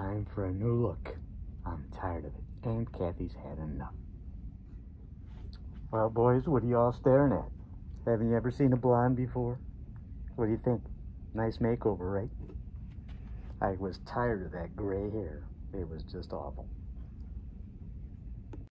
time for a new look. I'm tired of it, and Kathy's had enough. Well, boys, what are you all staring at? Haven't you ever seen a blonde before? What do you think? Nice makeover, right? I was tired of that gray hair. It was just awful.